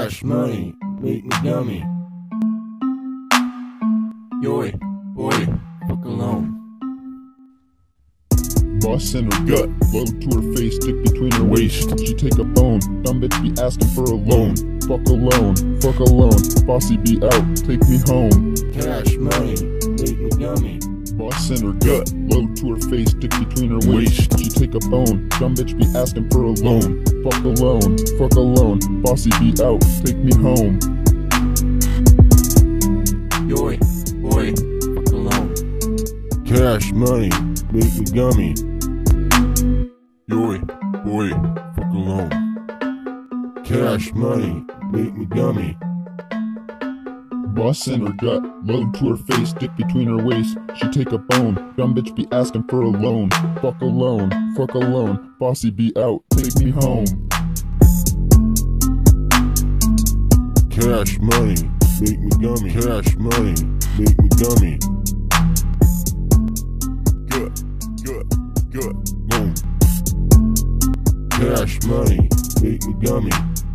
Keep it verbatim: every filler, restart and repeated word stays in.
Cash money, make me gummy. Yoy, boy, fuck alone. Boss in her gut, load to her face, stick between her waist. She take a bone, dumb bitch be asking for a loan. Fuck alone, fuck alone, Fausey be out, take me home. Cash money, make me gummy. Boss in her gut, load to her face, stick between her waist. She take a bone, dumb bitch be asking for a loan. Fuck alone, fuck alone, Fausey be out, take me home. Yoy, boy, fuck alone. Cash money, make me gummy. Yoy, boy, fuck alone. Cash money, make me gummy. Boss in her gut, load to her face, stick between her waist. She take a bone, dumb bitch be asking for a loan. Fuck alone, fuck alone, Fausey be out, take me home. Cash money, make me gummy. Cash money, make me gummy. Good, good, good, boom. Cash money, make me gummy.